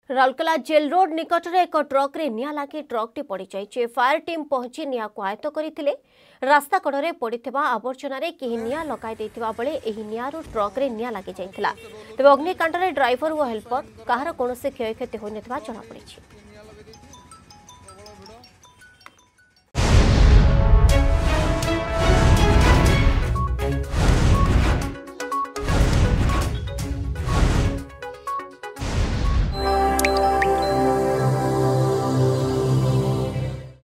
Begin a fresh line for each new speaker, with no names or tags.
Rourkela jail road निकट में एक ट्रक रे निया लागी ट्रकटी पड़ जाइए। फायर टीम पहुंची निया को आयत्त करते रास्ता कड़े पड़ा आवर्जन कहीं निया लगाई बेले यह निआरू ट्रक रे निया लगी जाइए। तेज अग्निकांड ड्राइवर और हेल्पर कहार कौन क्षयक्षति होता जमापड़ी।